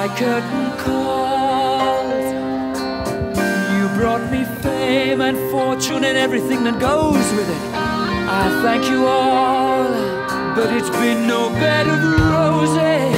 my curtain calls. You brought me fame and fortune and everything that goes with it. I thank you all, but it's been no bed of roses.